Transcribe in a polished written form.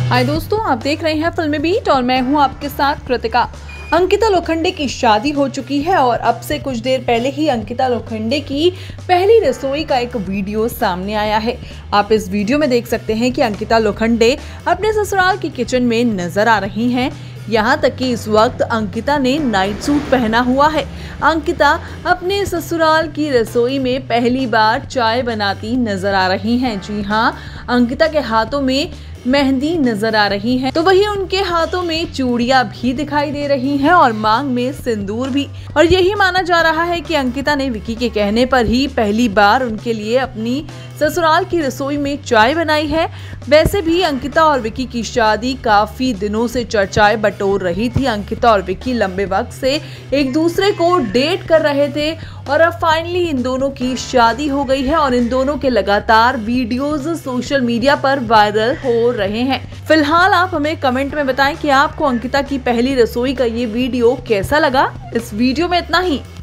हाय दोस्तों, आप देख रहे हैं फिल्मी बीट और मैं हूं आपके साथ कृतिका। अंकिता लोखंडे की शादी हो चुकी है और अब से कुछ देर पहले ही अंकिता लोखंडे की पहली रसोई का एक वीडियो सामने आया है। आप इस वीडियो में देख सकते हैं कि अंकिता लोखंडे अपने ससुराल की किचन में नजर आ रही हैं। यहाँ तक कि इस वक्त अंकिता ने नाइट सूट पहना हुआ है। अंकिता अपने ससुराल की रसोई में पहली बार चाय बनाती नजर आ रही हैं। जी हाँ, अंकिता के हाथों में मेहंदी नजर आ रही है, तो वहीं उनके हाथों में चूड़ियां भी दिखाई दे रही हैं और मांग में सिंदूर भी। और यही माना जा रहा है कि अंकिता ने विकी के कहने पर ही पहली बार उनके लिए अपनी ससुराल की रसोई में चाय बनाई है। वैसे भी अंकिता और विकी की शादी काफी दिनों से चर्चाएं बटोर रही थी। अंकिता और विकी लंबे वक्त से एक दूसरे को डेट कर रहे थे और अब फाइनली इन दोनों की शादी हो गई है और इन दोनों के लगातार वीडियोस सोशल मीडिया पर वायरल हो रहे हैं। फिलहाल आप हमें कमेंट में बताएं कि आपको अंकिता की पहली रसोई का ये वीडियो कैसा लगा। इस वीडियो में इतना ही।